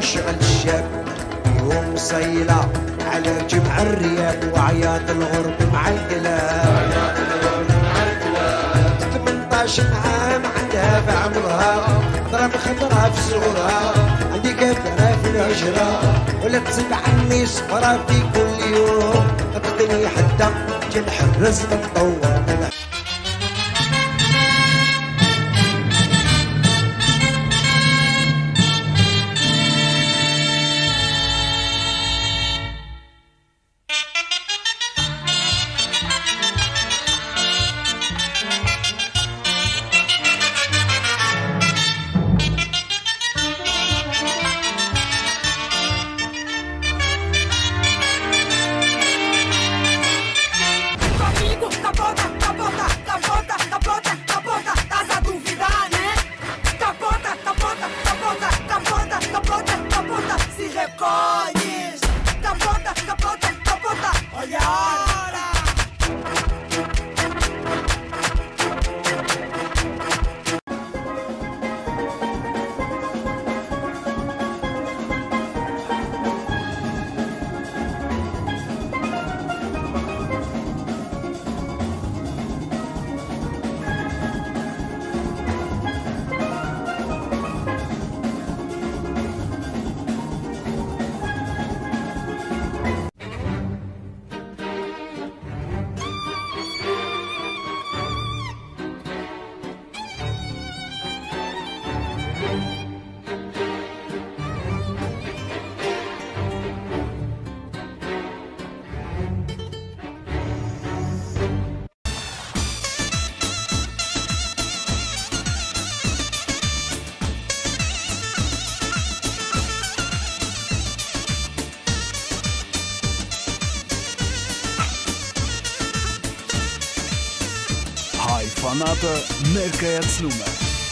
شغل الشاب يوم صيلة على جمع الرياب وعياط الغرب مع الكلاب 18 عام عندها في عمرها ضرب خطرها في صغرها عندي كبرها في الهجرة ولا تزيد عني صفرة في كل يوم تقتني حتى جنح الرزق تطور Hayfanatı Merkez Numer.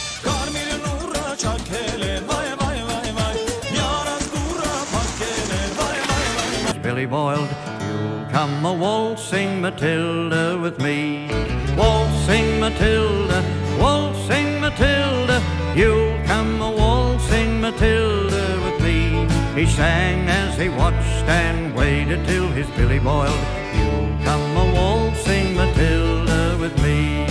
Billy Boiled, you'll come a waltzing Matilda with me. Waltzing Matilda, waltzing Matilda, you'll come a waltzing Matilda with me. He sang as he watched and waited till his billy boiled. You'll come a waltzing Matilda with me.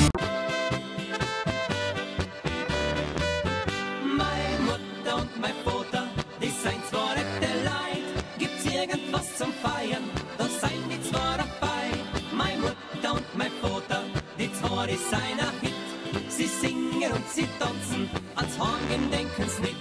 Meine Mutter und mein Vater, die sind zwar nicht Leid, gibt's irgendwas zum Feiern, da seien die zwar dabei. Meine Mutter und mein Vater, die zwei, die seien ein Hit, sie singen und sie tanzen, ans Heimgehen denken's nicht.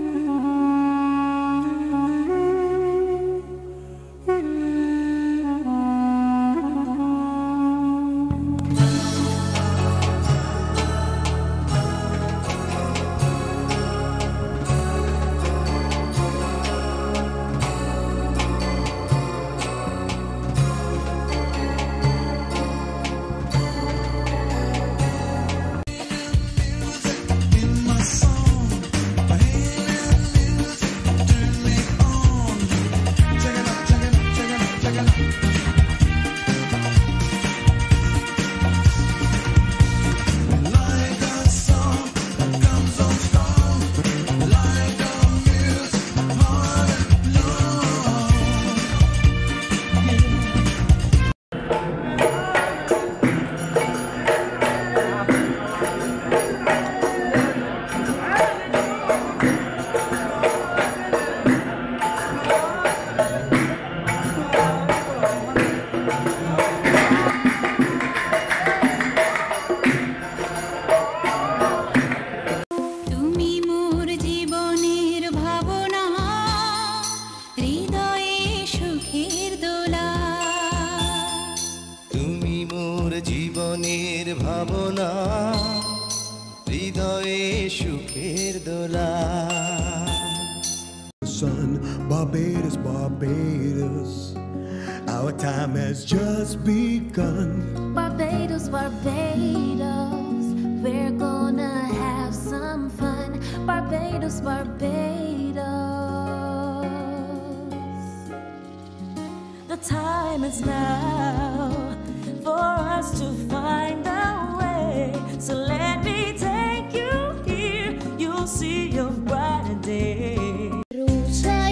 জীবনের ভাবনা হৃদয়ে সুখের দোলা Son, Barbados, Barbados, our time has just begun. Barbados, Barbados, we're gonna have some fun. Barbados, Barbados, the time is now for us to find a way. So let me take you here, you'll see your brighter day.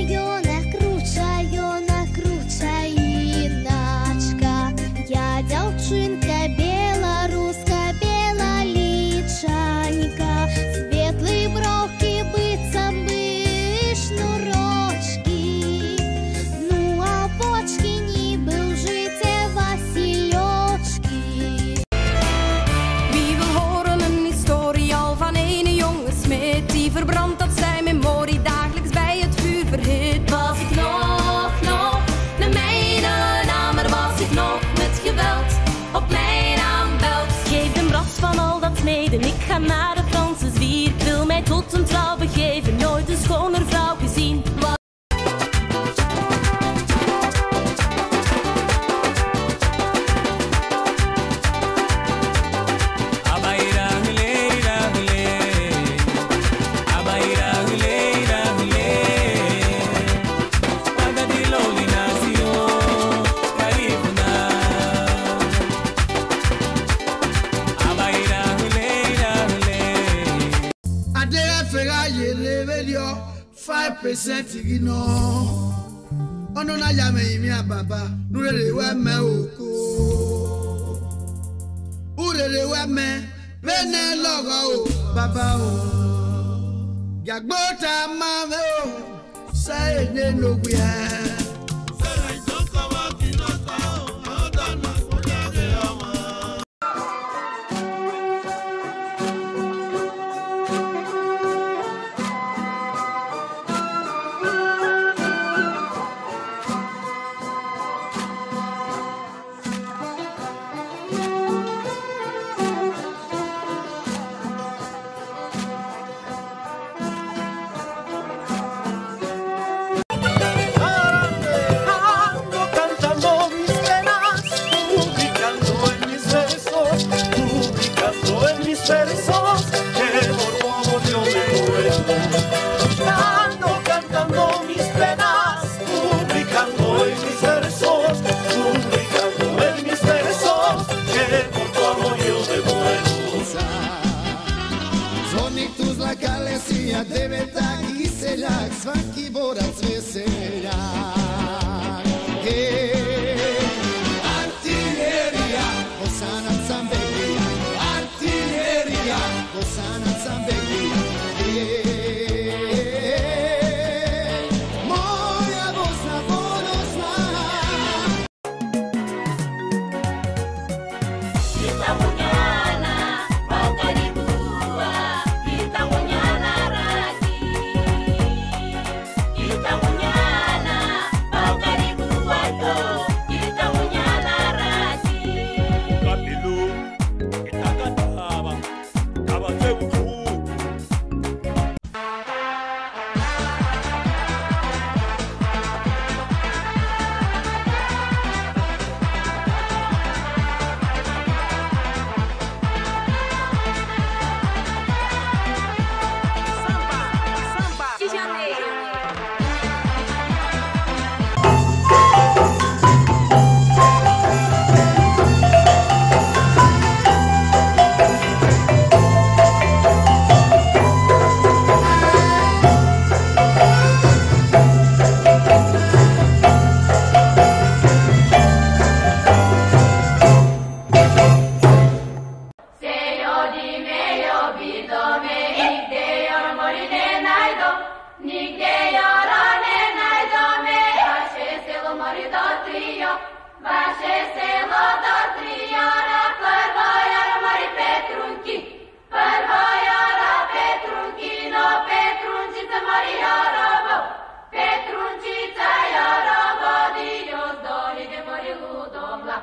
sneden. Ik ga naar de Franse zwier. Ik wil mij tot een trouw begeven, nooit een schoner vrouw gezien. You know, ono na ya me mi ababa nurere we me oko urere we me bene logo o baba o yagbota ma me o say ne no we Svaki borac veselja. Artillerija, Bosanac sam Beglija. Artillerija, Bosanac sam Beglija. Moja Bosna ponosna. Itamunyana, Pakaribua, Itamunyana Raki. Itamunyana, Pakaribua, Itamunyana Raki. Kapilu, itakataba, kabatebuku. De Janeiro. Señor, dime yo, vidome, nigde yor morine najdo, nigde yorone najdo me, vaše selo mori do trio, vaše selo do trio, na prvo yor mori Petrunki, prvo jora Petrunki, no Petrunčica mori jorovo, Petrunčica jorovo, Dios doli de mori ludomla.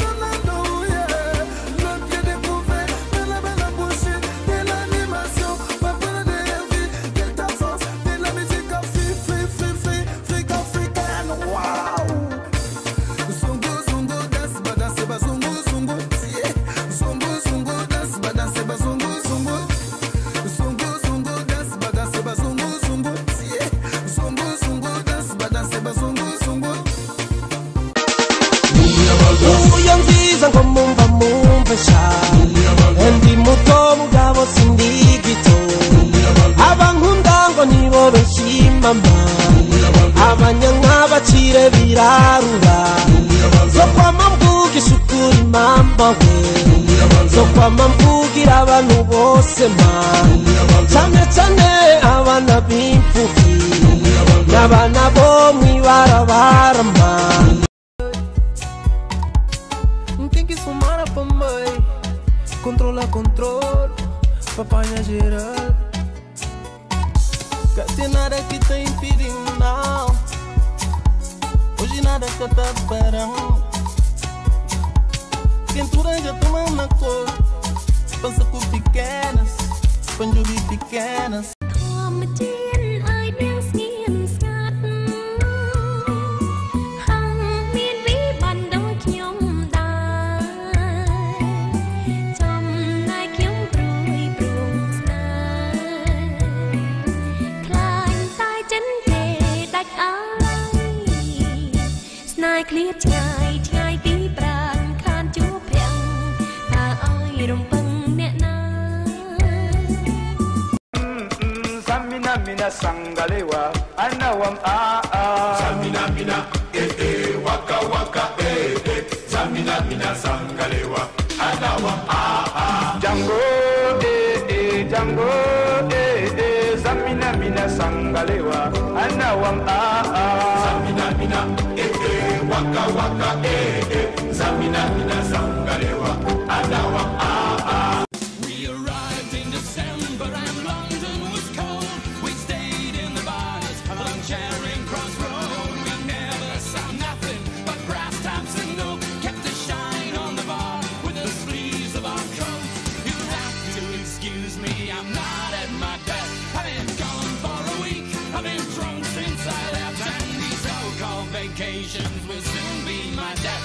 Uyonziza ngomumva mumva sha Endi muto mugabo sindigito Abankunda ngo nibo benshimama Abanyanka bacire birarura Zokwama mvugisha ukuri mamba we Zokwama mvugira abantu bose ma Cane cane abana b'imfuvyi N'abana bo mw'ibarabara ma Tem que fumar a mãe, controla controle, papanha geral. Que tem nada que tá impedindo não. Hoje nada que tá parando. Quentura já toma na cor, Pensa com pequenas, quando eu vi pequenas. เคลียดชายชายปีปรางคานจูบเพียงตาอ้อยรำพึงเนี่ยนา Samina mina sangalewa anawam Samina mina waka waka Samina mina sangalewa anawam Django Django Samina mina sangalewa anawam Samina mina waka waka Samina mina sangalewa anawam We arrived in December and London was cold. We stayed in the bars along Charing Cross Road. We never saw nothing but brass taps and no. Kept the shine on the bar with the sleeves of our coats. You'll have to excuse me, I'm not at my best. I've been gone for a week, I've been drunk since I left. And these so-called vacations will soon be my death.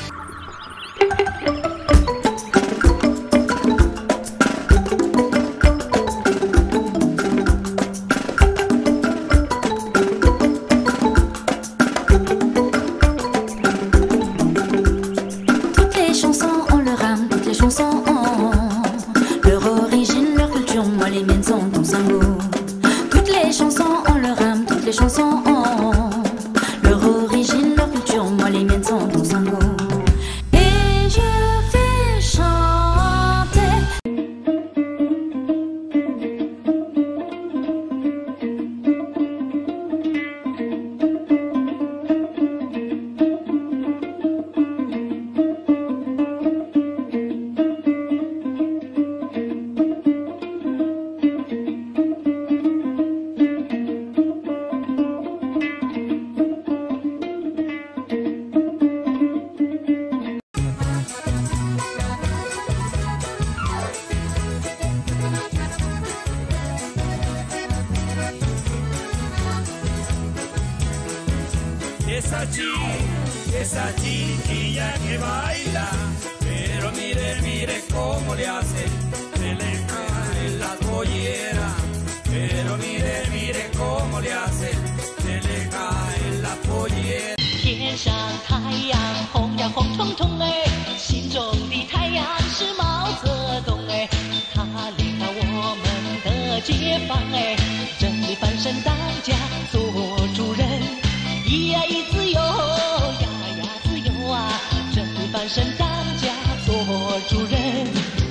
Esa chiquilla que baila, pero mire, mire cómo le hace, se le cae la pollera, pero mire, mire cómo le hace, se le cae la pollera. 天上太阳红呀红彤彤哎，心中的太阳是毛泽东哎，他领导我们的解放哎，真理翻身当家做主人，咿呀咿自由呀呀自由啊，真理翻身当家做主人。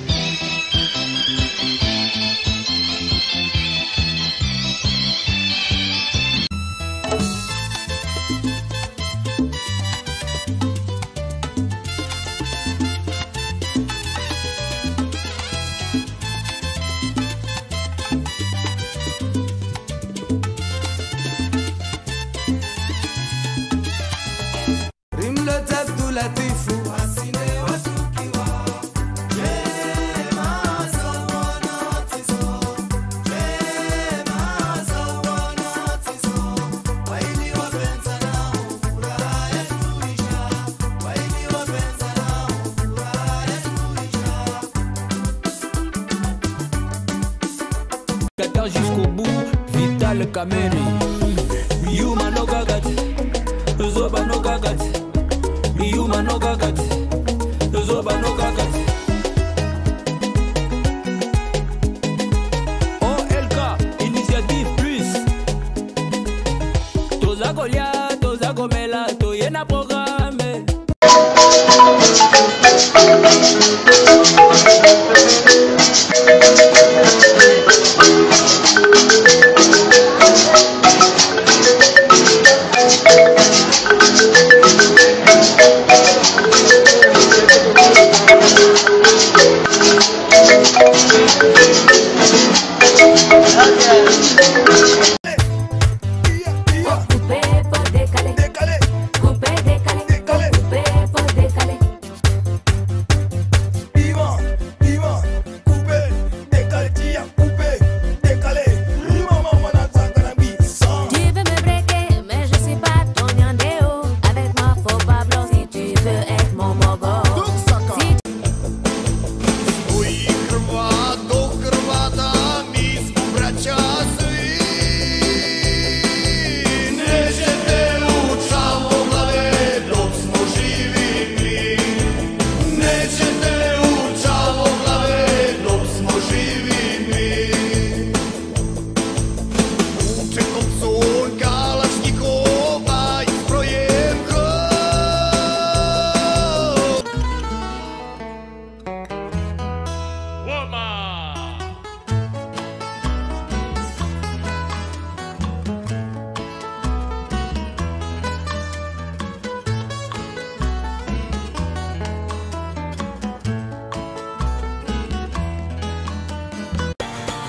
Jusqu'au bout, Vital Kameni. Yuma no gagat, Zoba no gagat, Yuma no gagat, Zoba no gagat. OLK, Initiative Plus. Toza Golia, Toza Gomela, Toyena programme. Coupé,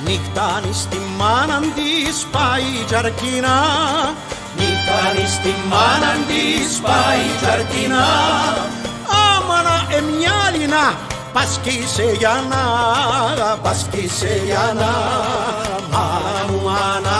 Niktanisti manandis pai jarkina, Niktanisti manandis pai jarkina, amana emyalina, paski seyana, manuana.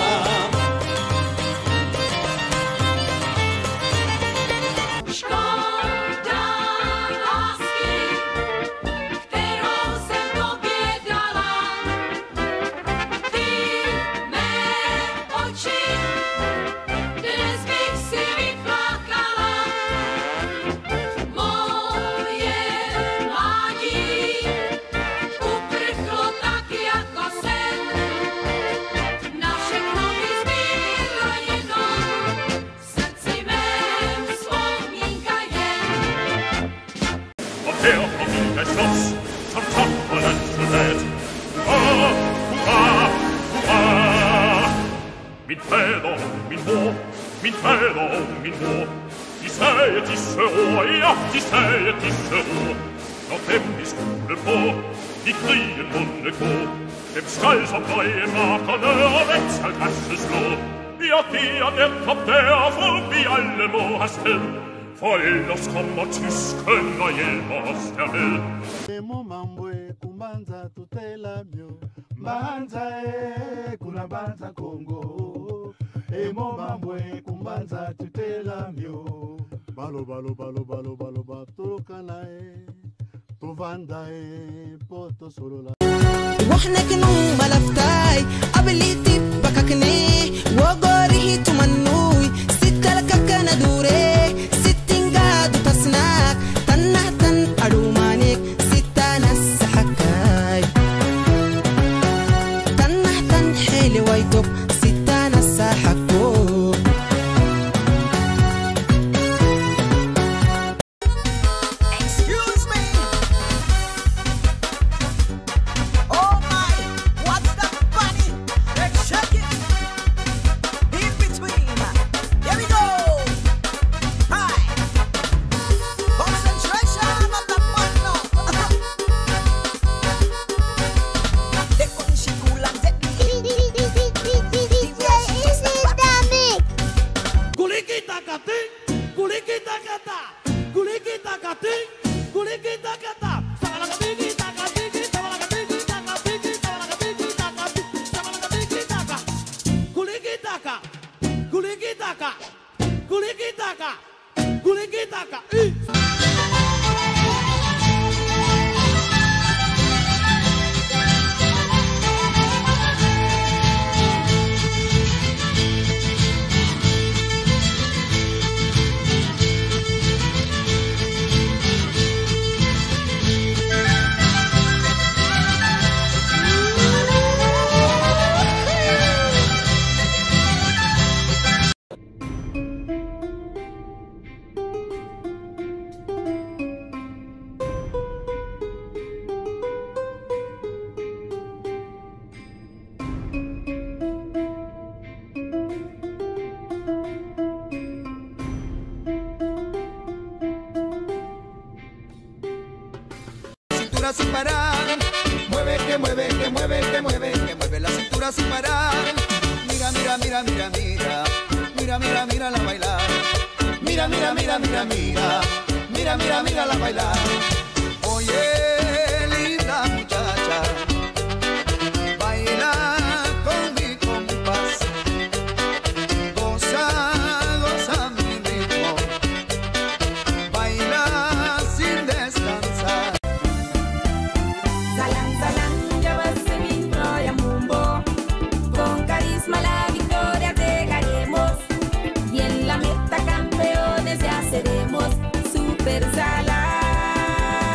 Min mor, de sagde disse ord, ja, de sagde disse ord. Når dem de skulle på, i krigen munde gå, dem skal som drejemarkerne og væk skal kaste slå. Ja, det netop derfor, vi alle må have sted, for ellers kommer tysken og hjælper os dermed. Mbanza kuna banza Congo Emo mambwe kumbanza tutela myo Balo balo balo balo balo batokana Tovanda poto solo la واحنا كنو ملفتاي قبليتي بككني وغوري تمنوي ستة لككنا دوري ستين قادو تسناك تنه تن أرومانيك ستة نس حكاي تنه تن حيلي ويتوب ستة نس حكو Sin parar, mueve, que mueve, que mueve, que mueve, que mueve la cintura sin parar. Mira, mira, mira, mira, mira, mira, mira, mira la bailar. Mira, mira, mira, mira, mira, mira, mira, mira la bailar. Oye, linda muchacha, baila con mi compás, goza, goza mi ritmo, baila sin descansar. Salam, salam, llévase mi Troya Mumbo. Con carisma la victoria llegaremos. Y en la meta campeones ya seremos. Super Salam.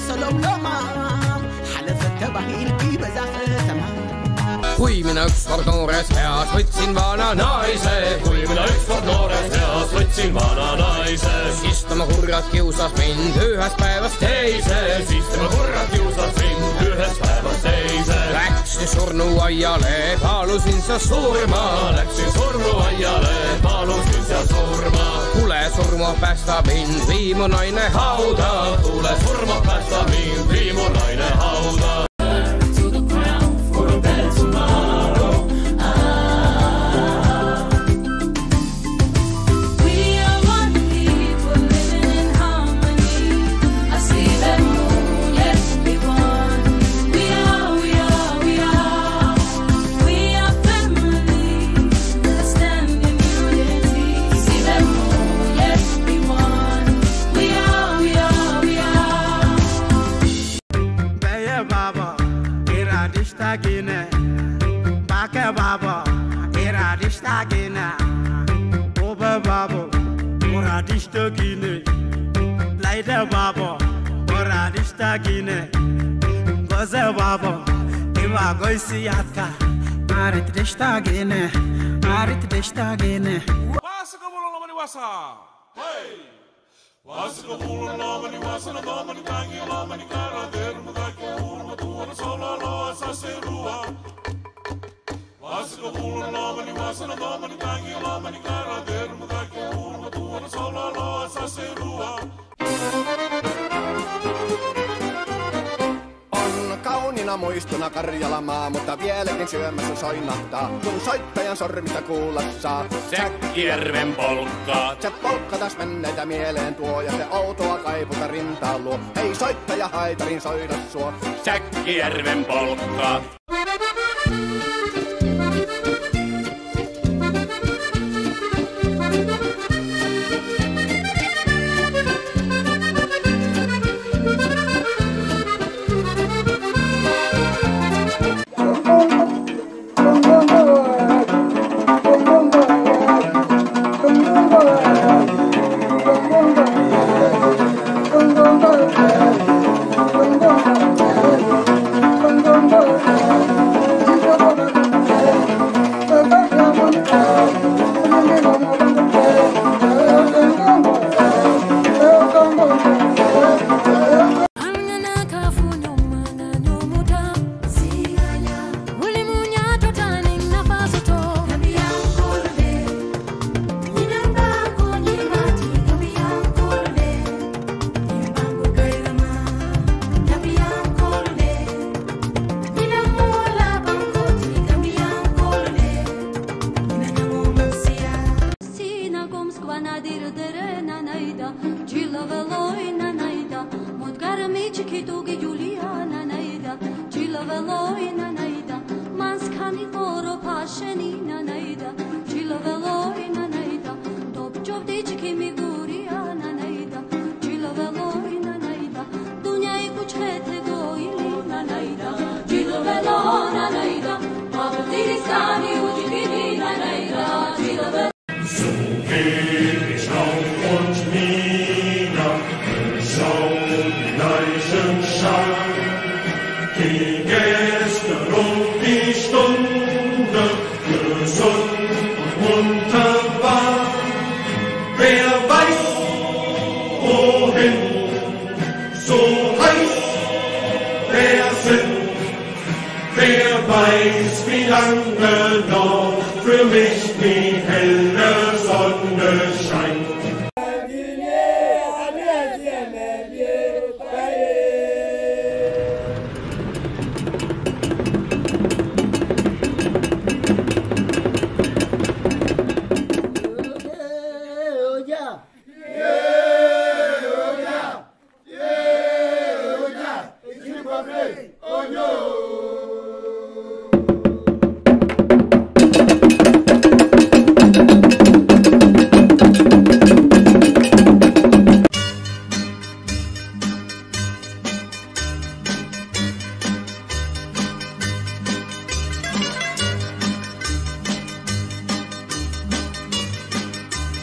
سلولما حلفت تبهيلكي بزاف تمام Kui minä ykskord noores eas võtsin vana naise, kui mina ükskord noores eas võtsin vana naise, siis tema kurat kiusas mind ühest päevast teise, siis tema kurat kiusas mind ühest päevast teise. Läksin surnuaiale, palusin sa surma, läksin surnuaiale, palusin sa surma. Tule surma päästa mind, vii mu naine hauda, tule surma päästa mind, vii mu naine hauda. Baba, eradista gina. Oba babo, oradista gine. Laida babo, oradista gine. Goze babo, eva goisi atka. Arit desta gine, arit desta gine. Passa como no mani wasa. Hey. Passa como no mani wasa, no mani tangi, no mani cara, dermuda que urma tu na sola lo sa serua. Passa como no mani wasa, no mani tangi, no mani cara, dermuda que urma tu na sola lo sa serua. Kauniina muistona Karjalamaa, mutta vieläkin syömässä soinahtaa, kun soittajan sormista kuulla saa. Säkkijärven polkkaa. Se polkka taas menneitä mieleen tuo, ja se outoa kaiputa rintaan luo. Ei soittaja haitarin soida suo. Säkkijärven polkkaa.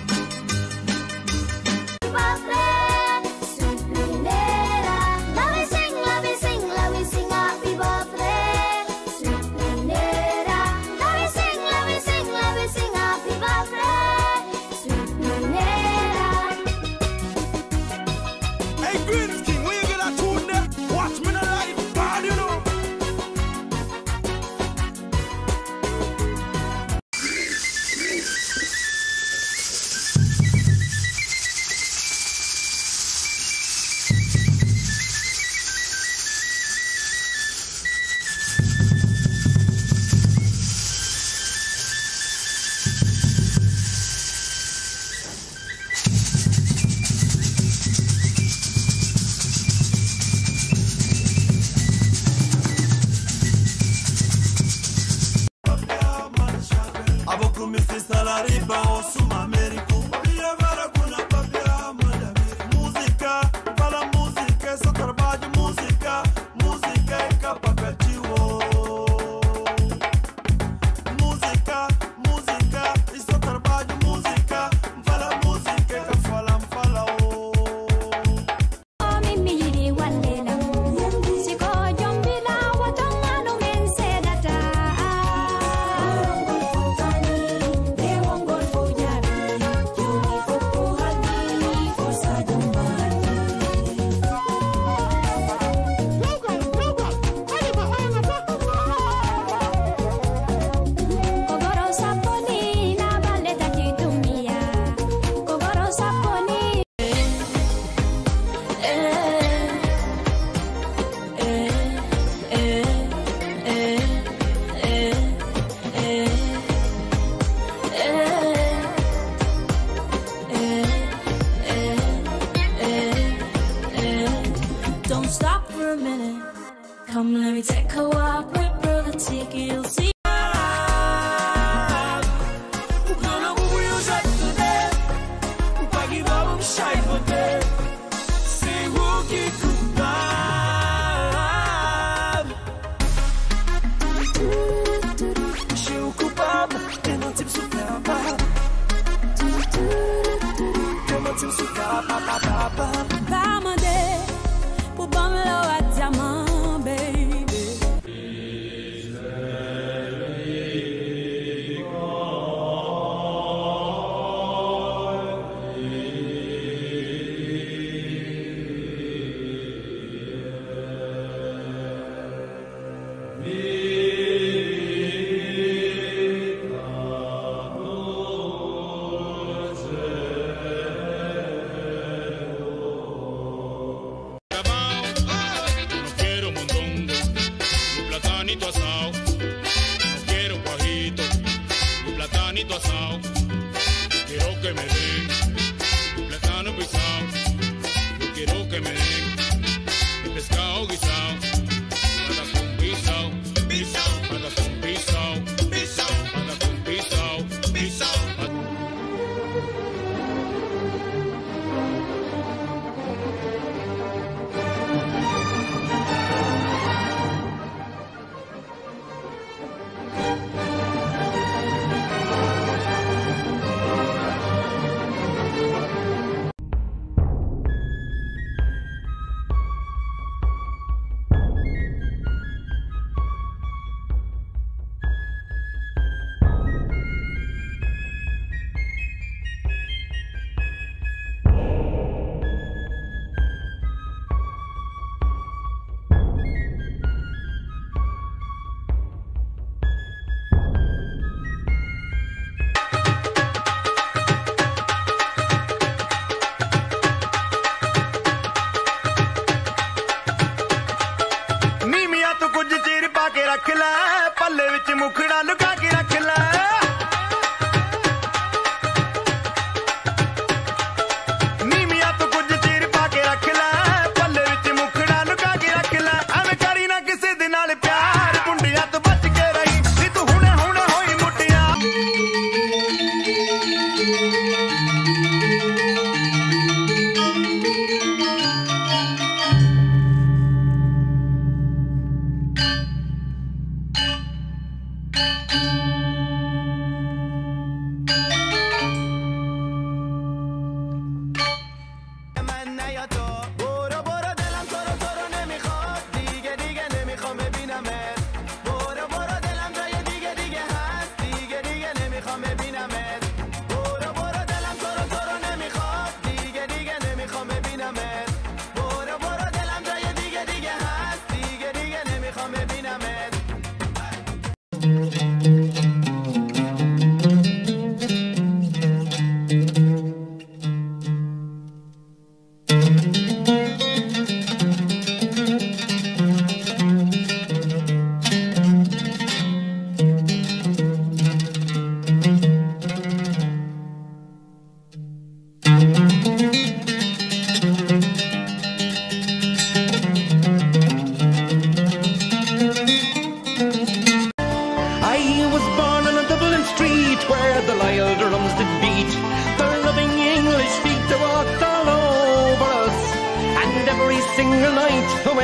Dove sei?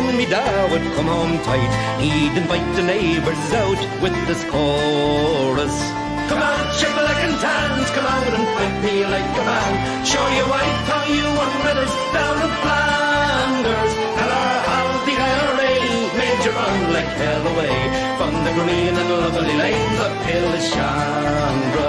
me dad would come home tight, he'd invite the neighbours out with this chorus. Come out, shake me like and dance, come out and fight me like a man. Show you white how you won with us down in Flanders. And our healthy IRA made you run like hell away from the green and lovely lanes of Pillishandra.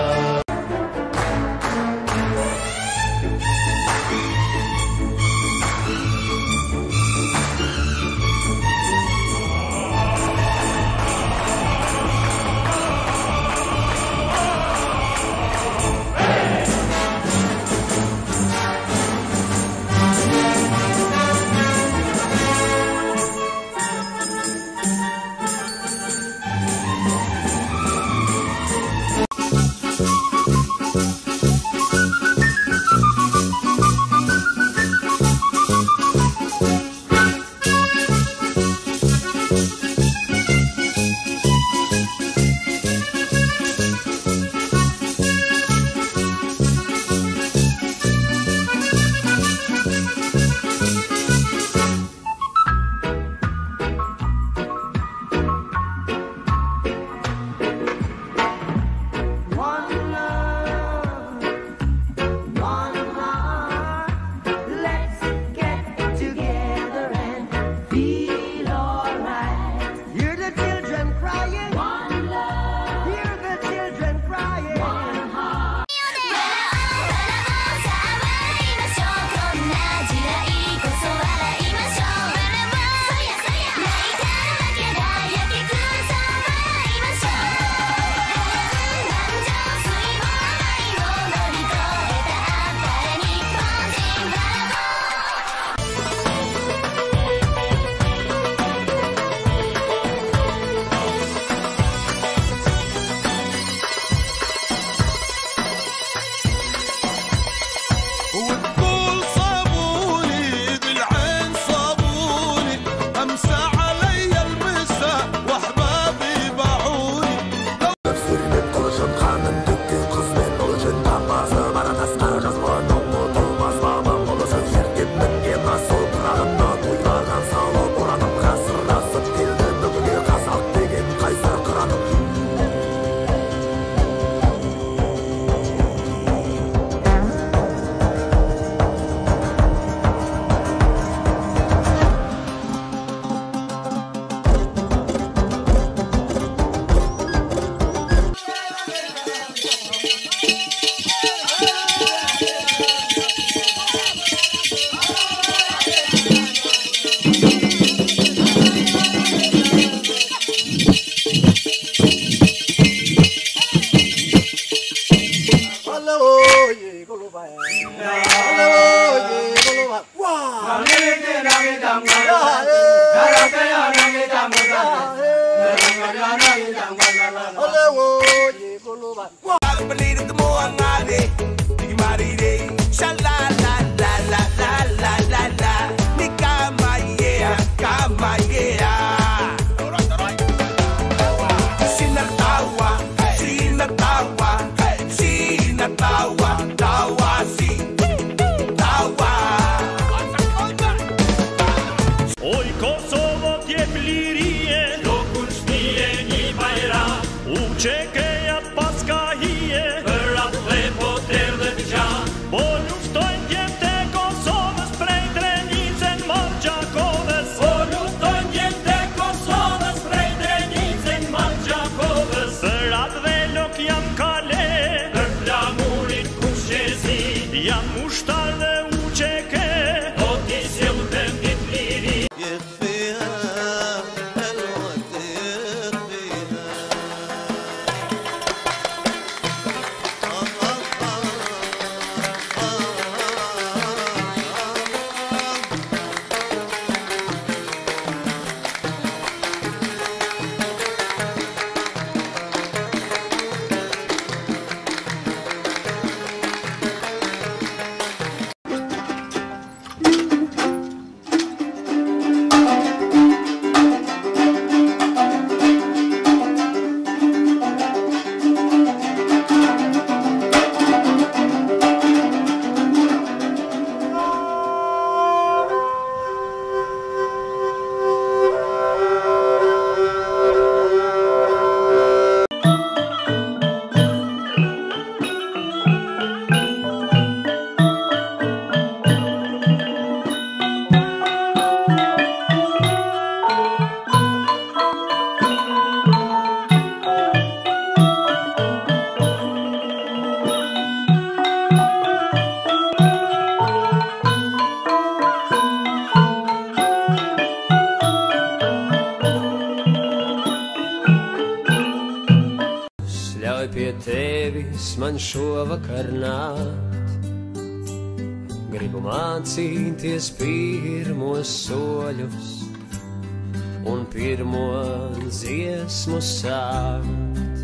Paldies man šovakar nākt, gribu mācīties pirmos soļus un pirmo dziesmu sākt.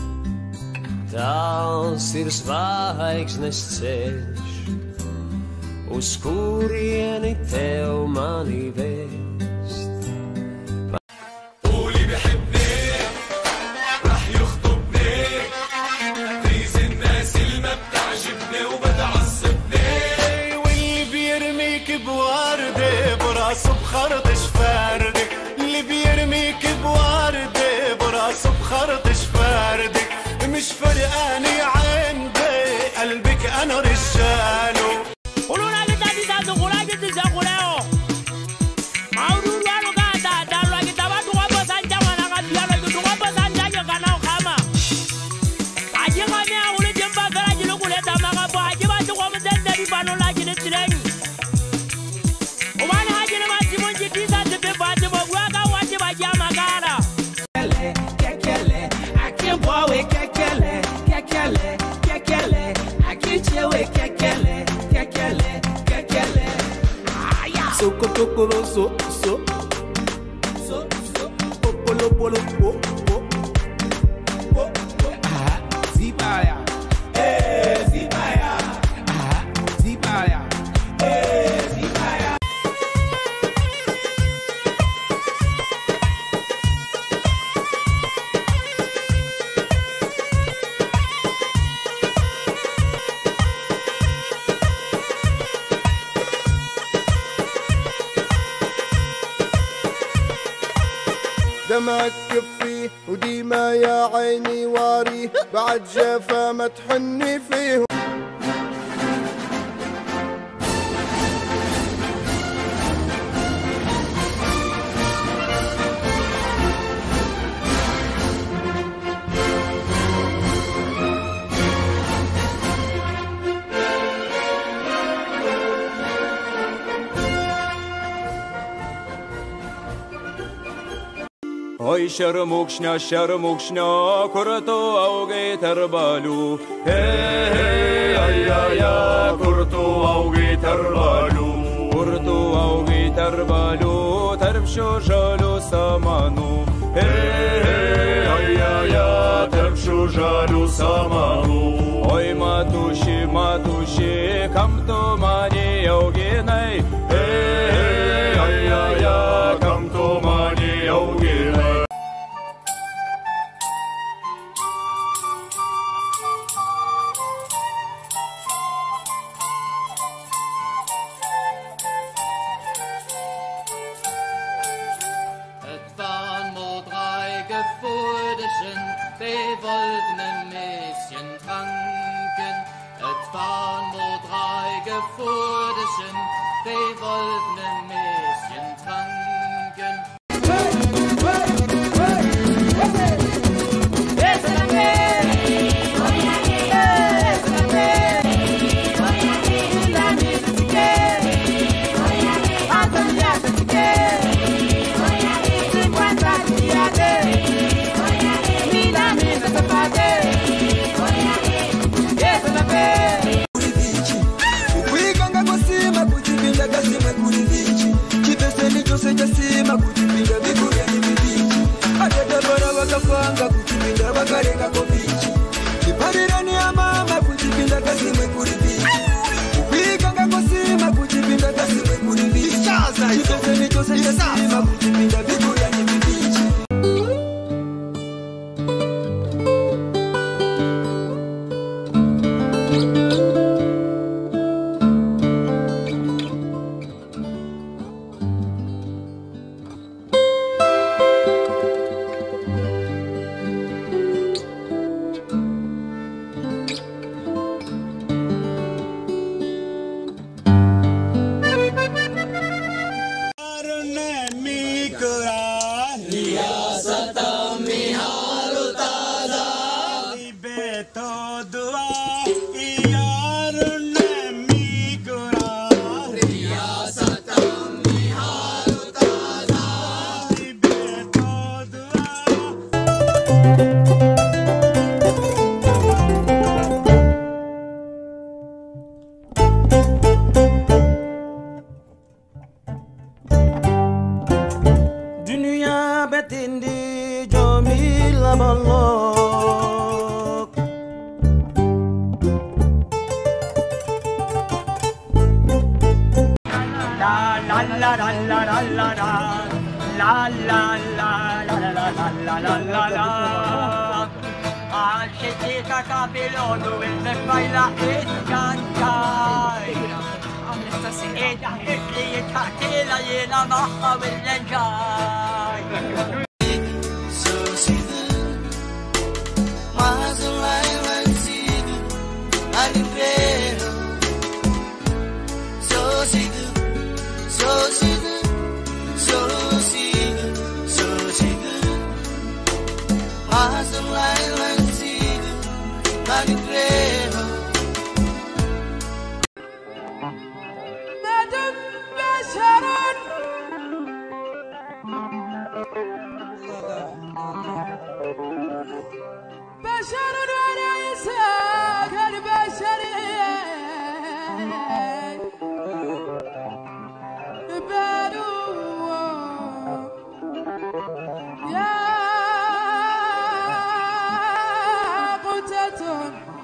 Tāls ir zvaigznes ceļš, uz kurieni tev mani vēst. بخرطش فردك اللي بيرميك بوردة براسه بخرطش فردك مش فرقاني عندي قلبك انا رجاله قولونا لتاتي تاتو قولاجي تزاقولeo maururu ano kata dalwa kitabatu wapo sanja wana kabialo kutuwapo sanja nyokana ukama aje ngame ule jemba gara jilo kuleta makapo aje batu kwa mtende bibano la jine tireni umani haje na masimonji tisa tepe bate bogwaga waje baje magara kekele akimbowe kekele kekele kekele akichewe kekele kekele kekele aya soko tokolo so polo polo po zibaya zibaya zibaya zibaya. دمعك كفيه وديما يا عيني واريه بعد جافا ما تحني فيه Ой, шармукшня, курту ауги тарбалу. Ай-я-я, курту ауги тарбалу, тарбшу жалю саману. Ай-я-я, тарбшу жалю саману. Ой, матуши, камту мани аугинай. Ай-я-я, камту мани аугинай. Wir wollten ein Mäschen tranken. Et waren nur 3 Gefurdeschen, wir wollten ein Mäschen tranken. Kuikanga kusima kujipinda kasima kuri vichi la la la la la la la la la la la la. Ascetica capillono e me fai la cantai. E da che la gliela maha willenjai. So see mas lai vencido alimento. So see mas lai vencido alimento. ندم بشرا بشر وليس كالبشر بلوا يا قتة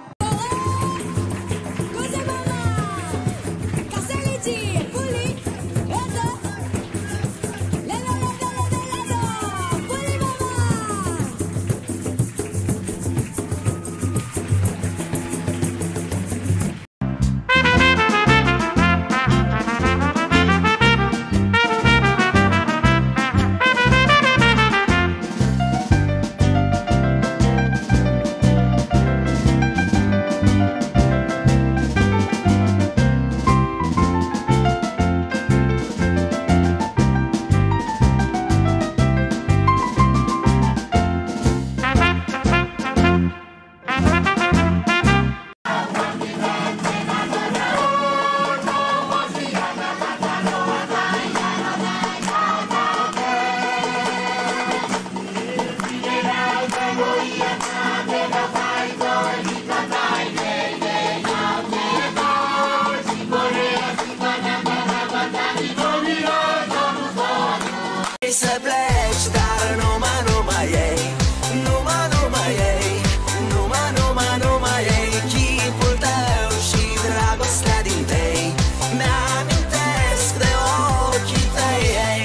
Să pleci, dar numai ei, numai ei, chipul tău și dragostea din tei, mi-amintesc de ochii tăi, ei.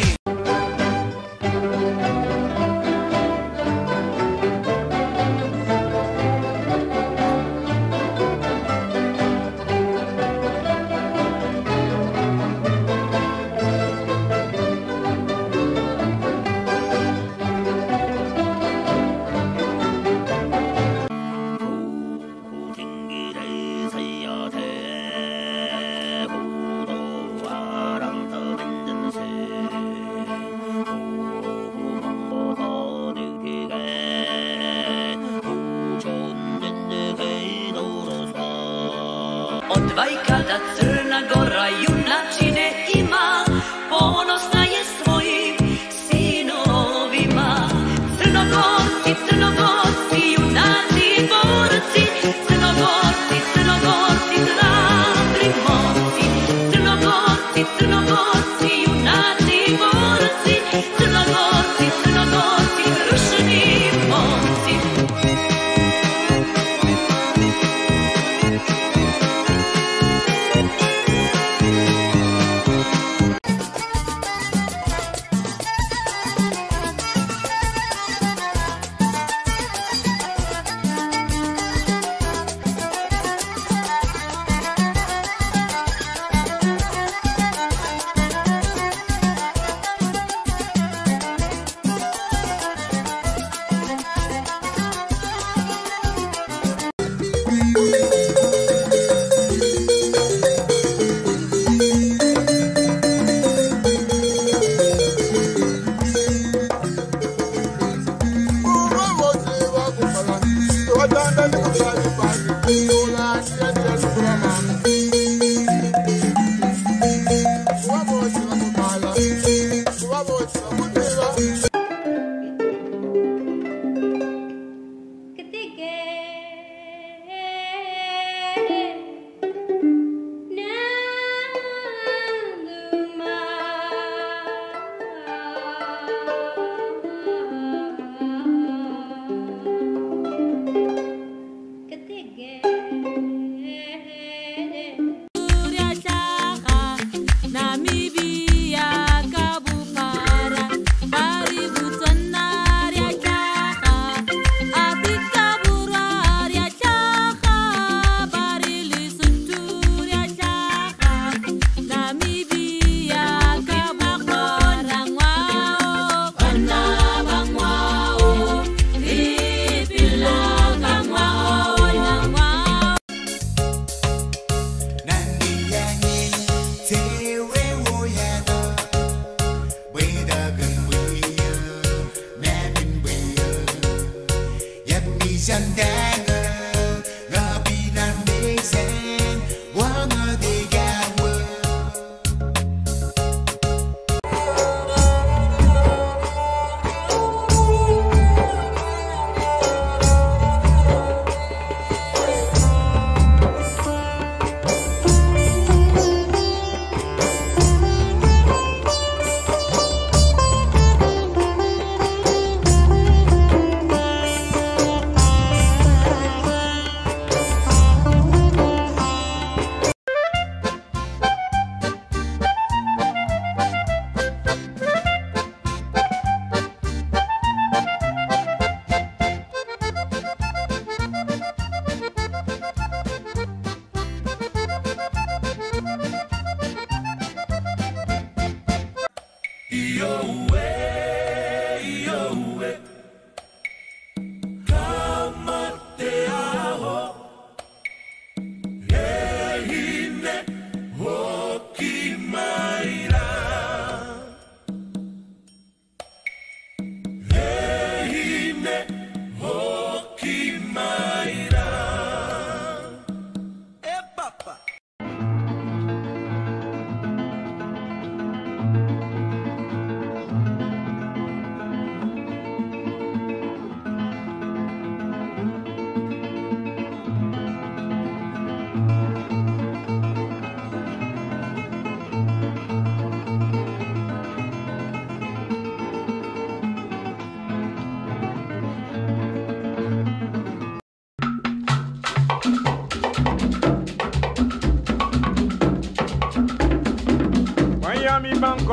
Od Bajkala Crna Gora, junačine ima, ponosna je svojim sinovima. Crnogorci, Crnogorci, junaci i borci, Crnogorci, Crnogorci, hrabri momci. Crnogorci, Crnogorci, junaci i borci, Crnogorci, Crnogorci, krušni momci.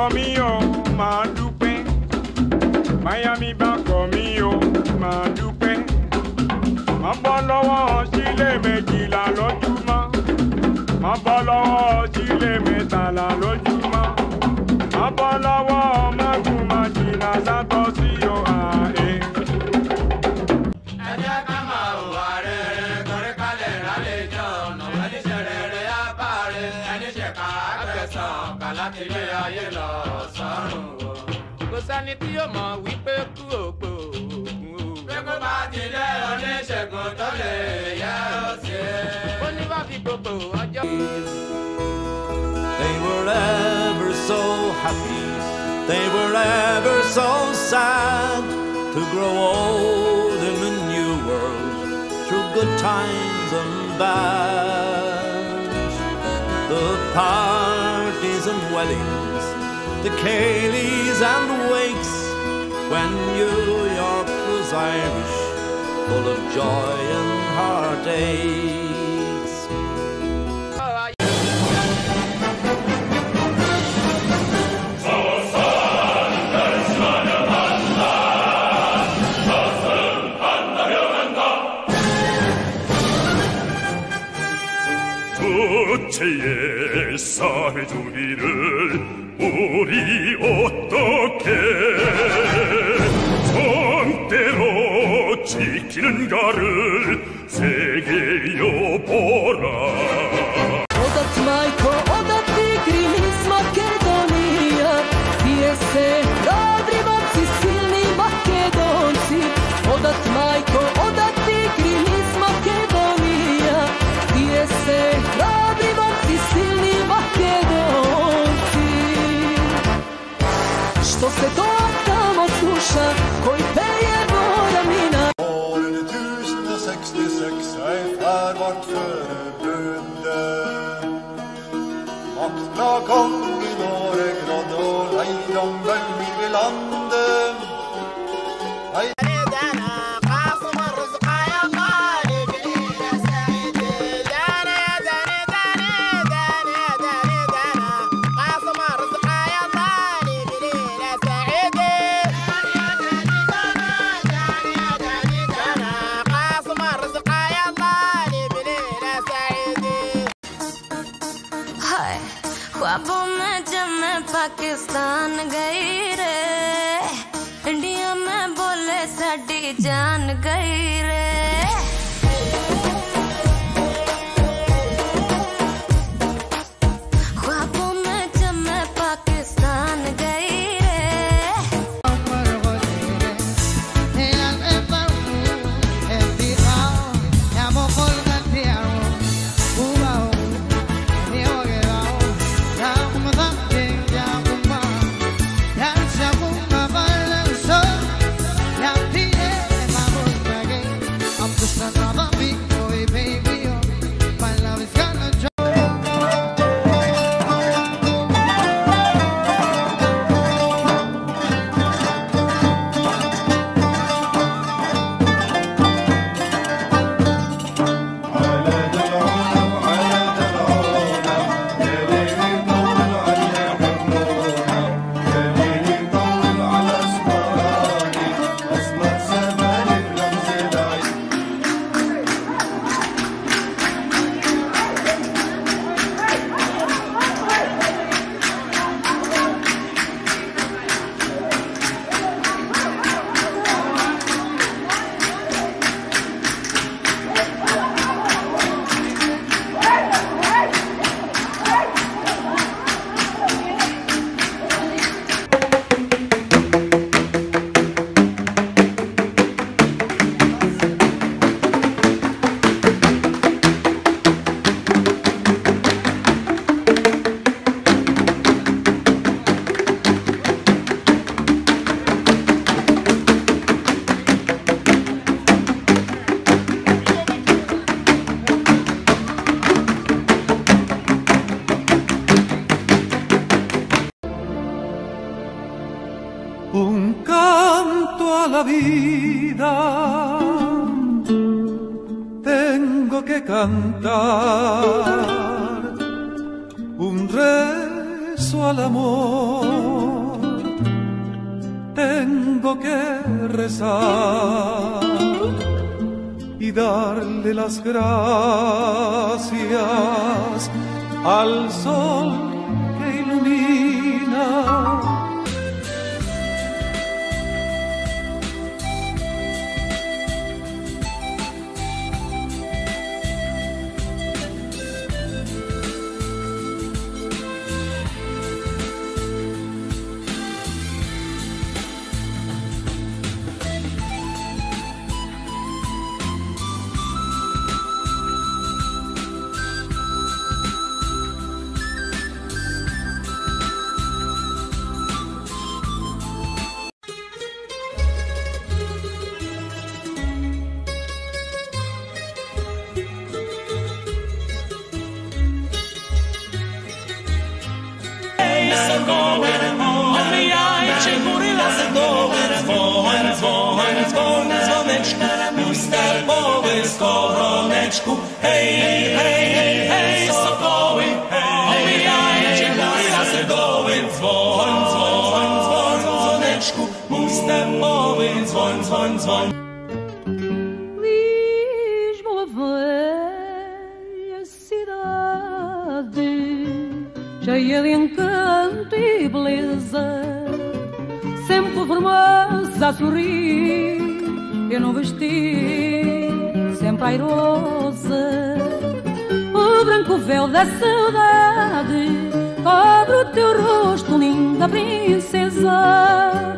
mi o máa dúpẹ́ Miami bákọ̀ mi o máa dúpẹ́ máa bọ́ lọ́wọ́ sílé méjìlá lójúmọ́ máa bọ́ lọ́wọ́ sílé mẹ́tàlá lójúmọ́ máa bọ́ lọ́wọ́ mágùn máa jìnnà sátọ́ sí o àé. ẹ jẹ́ ká máa hùwà rere torí ká lè rálejò ọ̀nà ẹni ṣe rere á bá rè ẹni ṣe ká gbẹ̀san kà láti ilé ayé lọ sọ́run o. kò sẹ́ni tí yóò mọ̀ wípé kú ògbó òògùn o. pé kó bá ti dé oníṣègùn tó lè yẹ ó ṣe. ó ní bá fi gbogbo ọjọ́. They were ever so happy, they were ever so sad to grow old in a new world through good times and bad. The parties and weddings, the Cayleys and wakes, when New York was Irish, full of joy and heartache. 주체의 사회주의를 우리 어떻게 정대로 지키는가를 세계여 보라. Odat majko, odat tigri iz Makedonija, gdje se dobri momci, silni Makedonci. Odat majko, odat tigri iz Makedonija, gdje se dobri momci, silni Makedonci. Što se to tamo sluša, koji peje våra mina. Åren 1066 ei fär vart förebudde. Makt fra kong i Noreg rådde og leidom bølger i landet. ख्वाबों में जब मैं पाकिस्तान गई रे India में बोले साडी जान गई रे ख्वाबों में जब मैं पाकिस्तान गई रे Un canto a la vida tengo que cantar, un rezo paso al amor tengo que rezar y darle las gracias al sol que ilumina. Hej, hej, hej, hej, sokoły, omijajcie nas sasedowy, dzwoń, dzwoń, dzwoń, dzwoneczku, ustępowy, dzwoń, dzwoń, dzwoń. Lisboa velha cidade, cheia de encanto e beleza, sempre formosa a sorrir, eu não vesti sempre airosa. O branco véu da saudade cobre o teu rosto, linda princesa.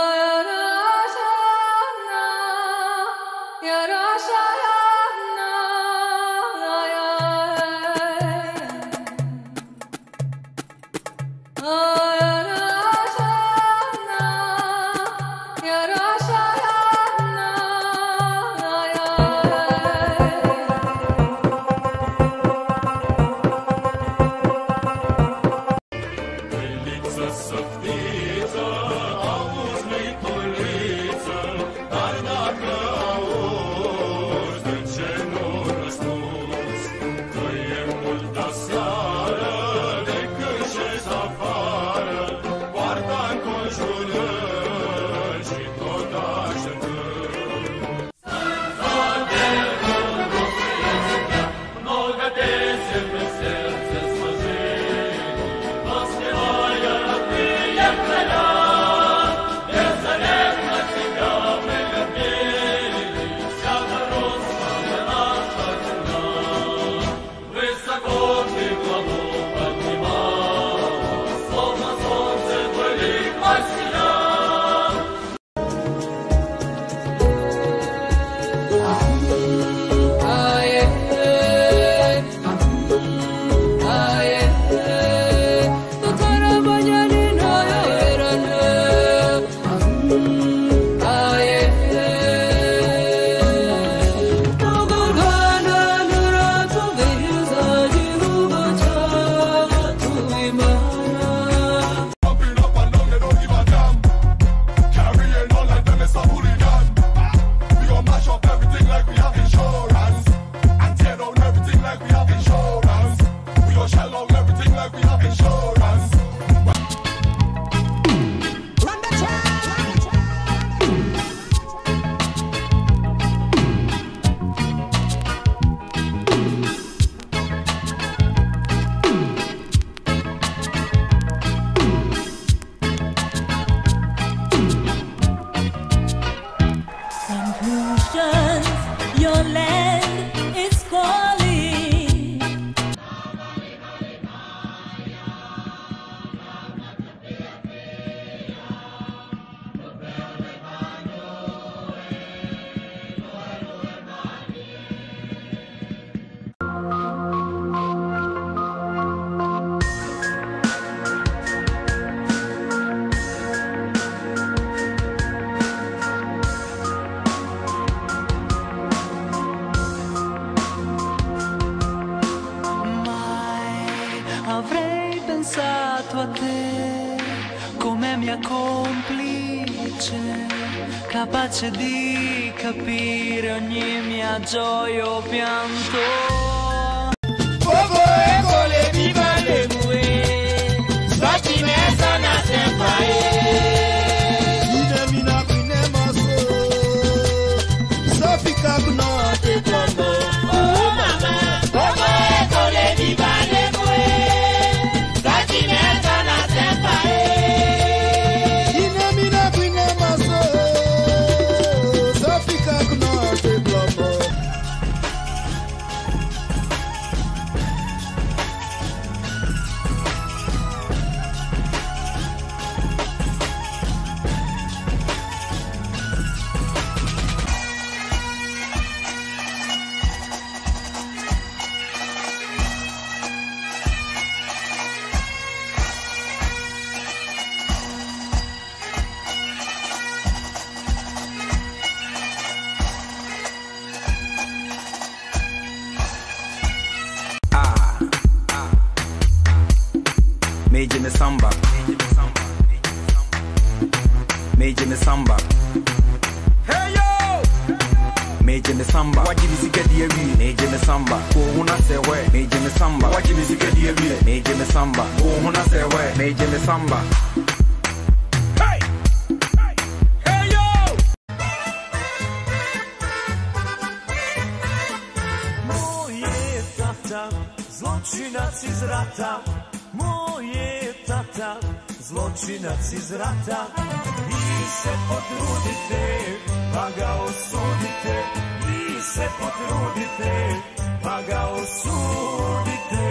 Your land is calling. Avrei pensato a te come mia complice, capace di capire ogni mia gioia o pianto. Fuoco e viva le mue, samba. Meje me samba. Hey yo! Meje me samba. Wajibi sikedi ewi. Meje me samba. Kuhuna sewe. Meje me samba. Wajibi sikedi ewi. Meje me samba. Kuhuna sewe. Meje me samba. Hey! Hey yo! Moje tata, zločinac iz rata. Moje tata, zločinac iz rata. Vi se potrudite, pa ga osudite. Vi se potrudite, pa ga osudite.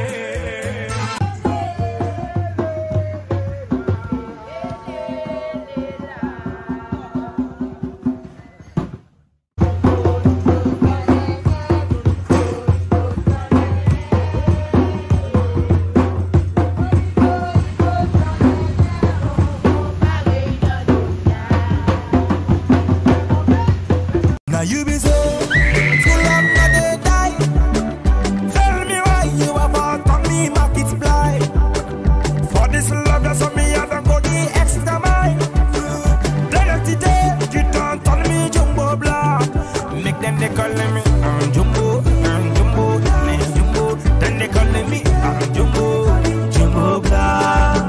You be so full of they die. Tell me why you have out on me, market supply. For this love that's on me, I don't go the extra mile. Identity, you don't tell me jumbo block. Make them they call me jumbo, jumbo, jumbo. Then they call me jumbo, jumbo block.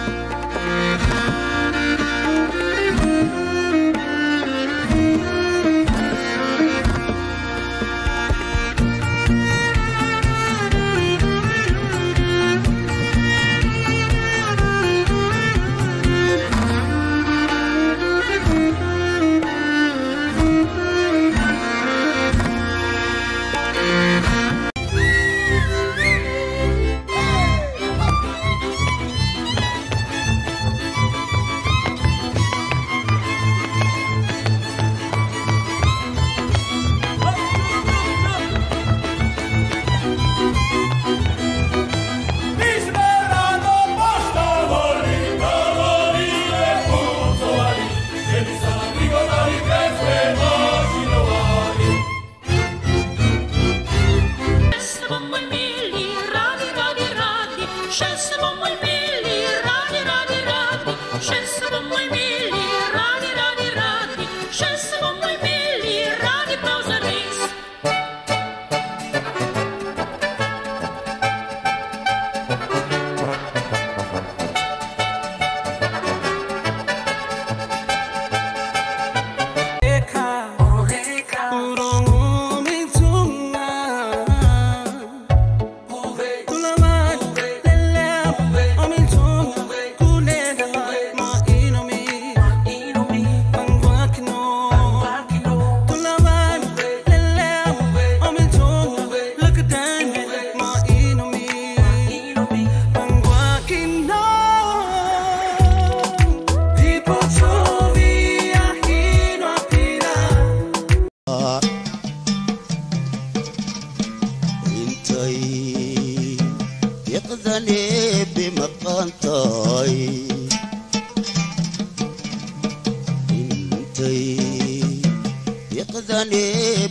يقذني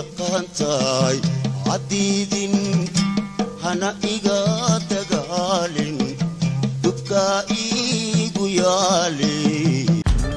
بمقانتاي عديد هنا إيغا تقالين دبكا إيغو يالي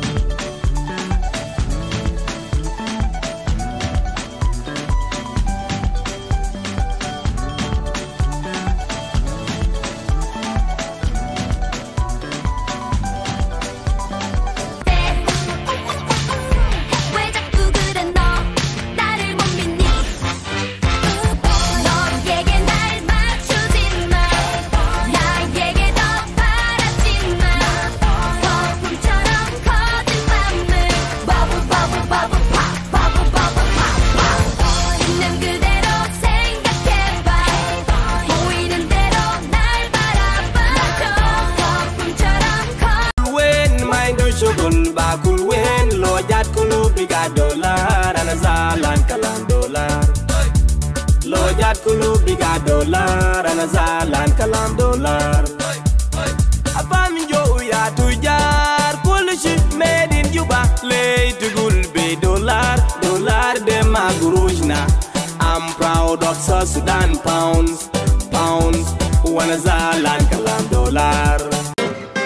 dollar and a zalan kalam dollar. Lojat kulu biga dollar and a zalan kalam dollar. Abam jo ya tujar kulishi made in Juba. Lay to gulbe dollar, dollar de magurujna. I'm proud of South Sudan pounds, pounds. One a zalan kalam dollar.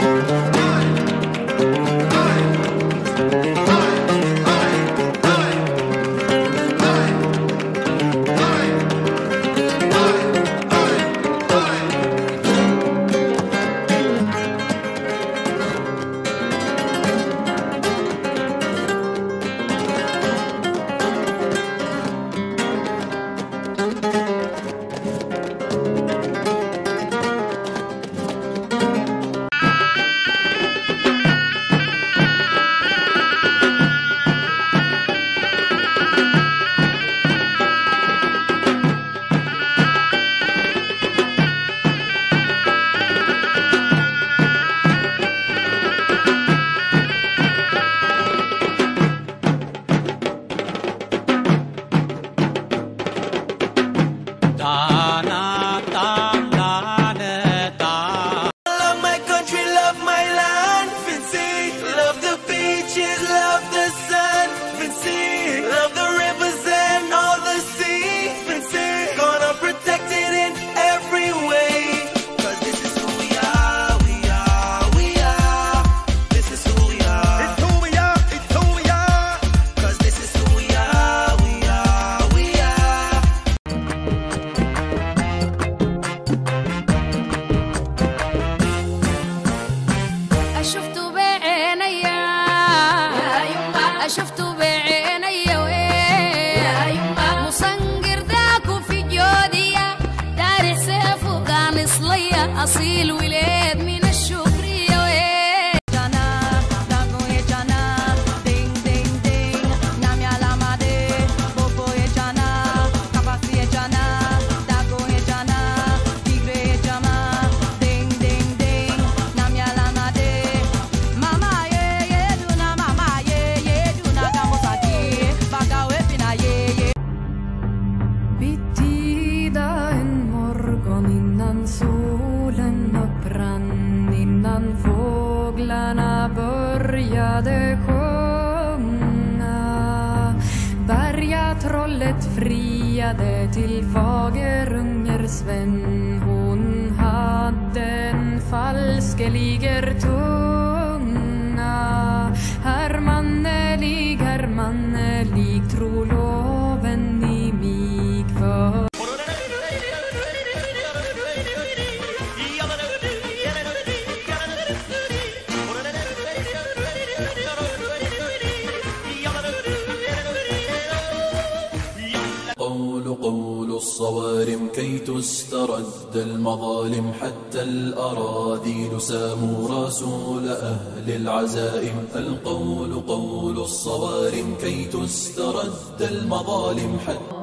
أصيل ولاد من الشكرية وين جانا داغو يا جانا دينغ دينغ دينغ نام يا لاما دي بوبو يا جانا كاباسي يا جانا داغو يا جانا تيغري يا جانا دينغ دينغ دينغ نام يا لاما دي ماما ye duna mama ye duna kamosaki bagawe pina ye Bittida en morgon innan solen upprann, innan fåglarna började sjunga. Bergatrollet friade till Fagerunger Sven. Hon hade en falskeliger tunga. Hermannelig, tro loven i mig för. قول الصوارم كي تسترد المظالم حتى الأراذيل ساموا رسول أهل العزائم. القول قول الصوارم كي تسترد المظالم حتى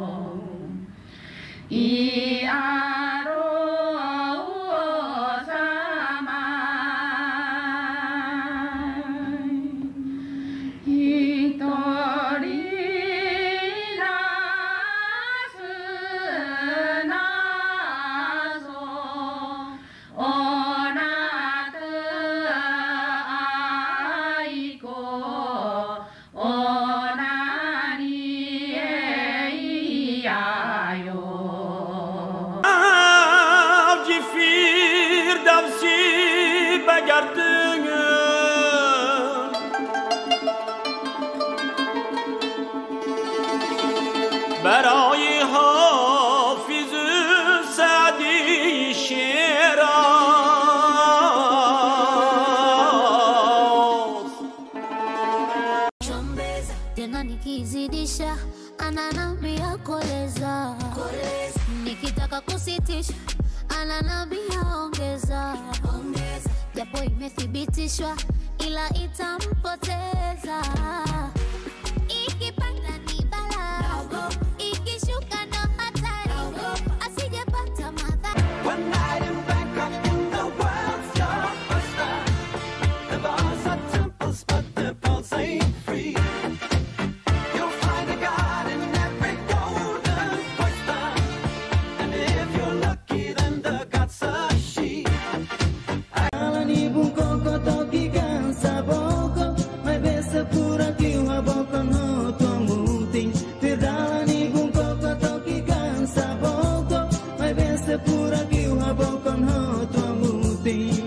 برای حافظ سعدی شیراز chombeza tena nikizidisha ananambia koleza nikitaka kusitisha ananambia ongeza japo imethibitishwa ila itampoteza ikipanda ni bala ikishuka ndo hatari asijepata madhara. One night in Bangkok and the world's your oyster. The bars are temples but the pulse ain't free. You'll find a god in every golden oyster. And if you're lucky then the god's a she. Alani bunko kotoki kansa boko. Mai besa pura kiwa boko no tomuting. Tiralani bunko kotoki kansa boko. Mai besa pura kiwa boko no tomuting.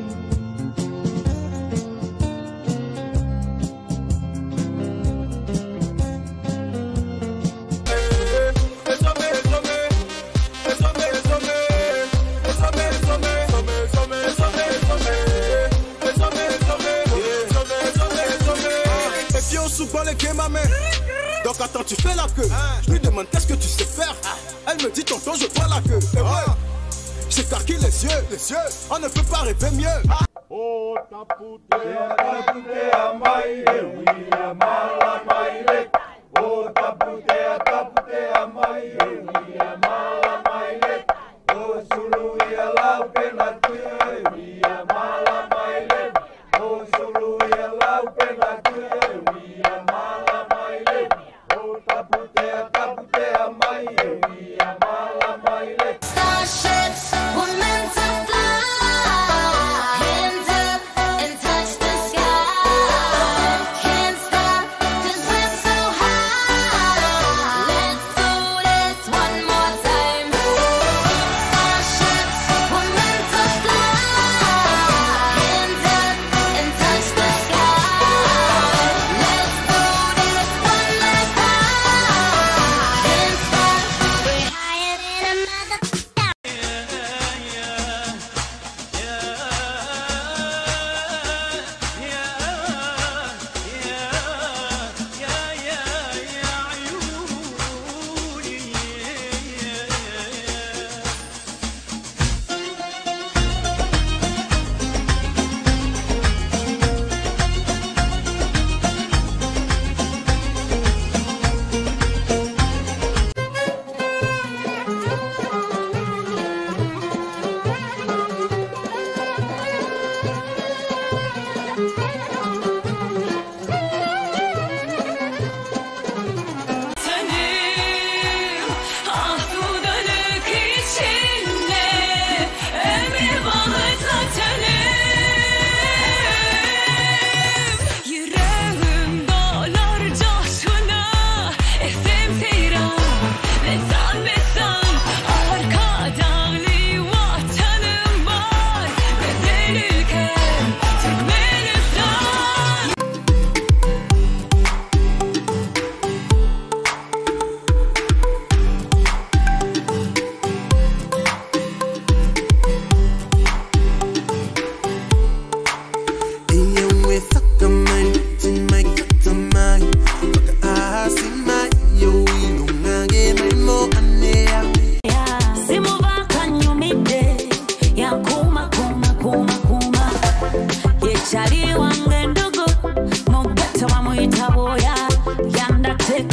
Et puis on soupe pas les quais, ma mère. Donc attends, tu fais la queue. Je lui demande qu'est-ce que tu sais faire. Elle me dit tonton, je vois la queue. Et ouais, j'écarquille les yeux. On ne peut pas rêver mieux. Oh, tapute a maire, oui, a mala maire. Oh, tapute a maire, oui, a mala maire. Oh, sulu y a la pena tuya, oui, a mala maire. Oh, sulu y a la pena tuya, oui, a mala maire. Oh, tapute a maire, oui, a mala maire. Starships were meant to fly. Hands up and touch the sky. Can't stop 'cause we're so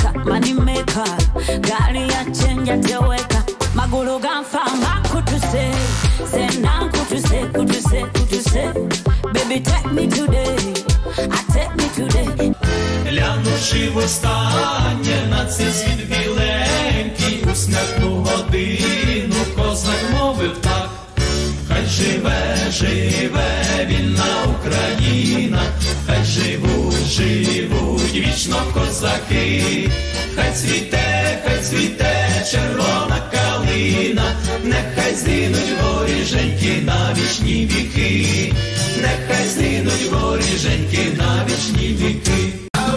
maker, money maker. Gari ya change ya teweka. Magulu ganfa makutuse. Say now kutuse. Baby take me today. I take me today. Глянувши востаннє на цей світ біленький, у смертну годину козак мовив так. Хай живе, вільна Україна, хай живуть вічно козаки. Хай цвіте червона калина, нехай згинуть воріженьки на вічні віки, нехай згинуть воріженьки на вічні віки.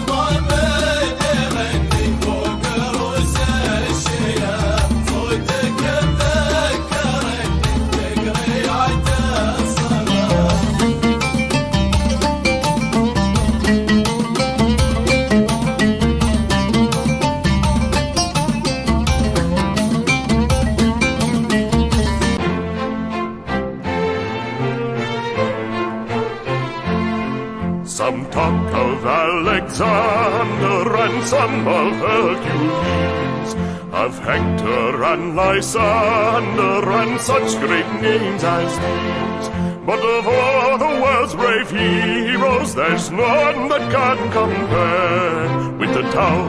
Some talk of Alexander and some of Hercules, of Hector and Lysander and such great names as these. But of all the world's brave heroes, there's none that can compare with the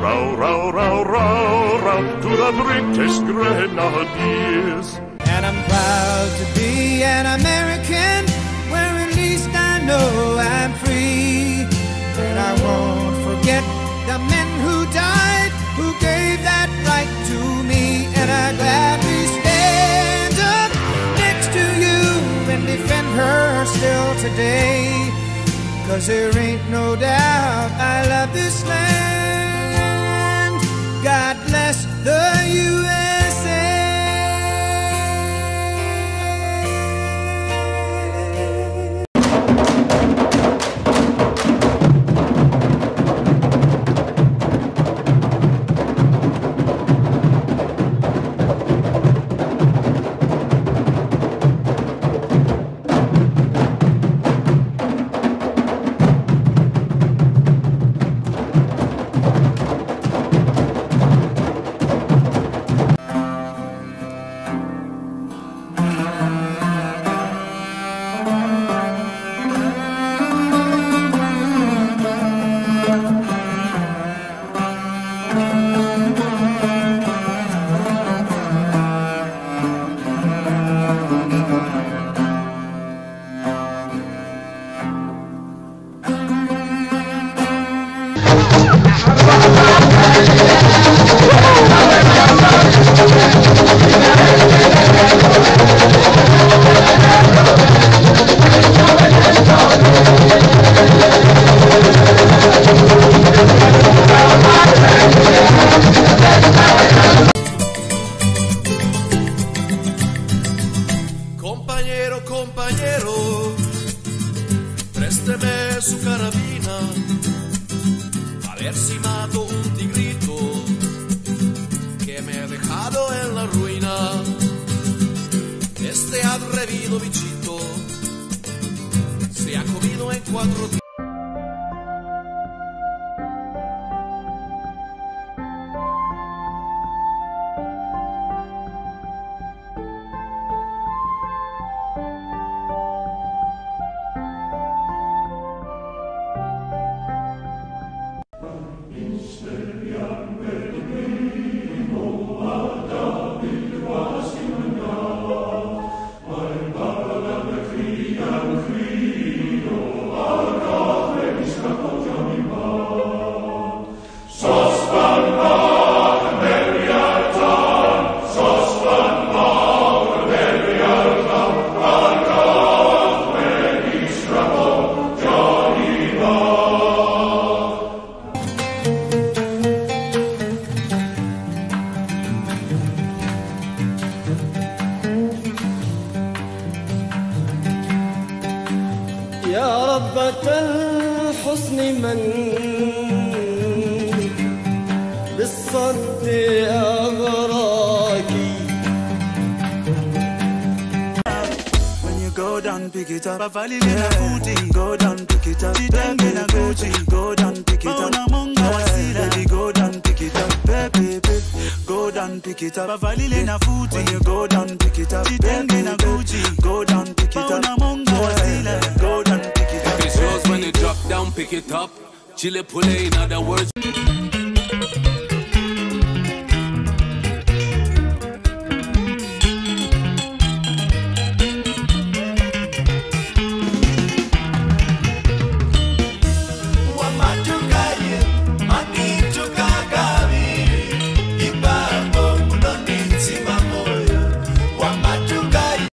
Row to the British Grenadiers. And I'm proud to be an American, where at least I know I'm free. And I won't forget the men who died, who gave that right to me. And I gladly stand up next to you and defend her still today. 'Cause there ain't no doubt I love this land. God bless the USA. Compañero, présteme su carabina, a ver si mato un tigrito que me ha dejado en la ruina. Este atrevido bichito se ha comido en 4 días. يا ربة الحسن من بالصد أغراكي. When you go down, pick it up. Go down, pick it up. Go down, pick it up. Baby, go down, pick it up. pick it up. Valile na footy. When you go down, pick it up. Chitenge na Gucci. Go down, pick it up. Pauna Mongo wasile. Go down, pick it up. If it's yours when you drop down, pick it up. Chile pule, in other words.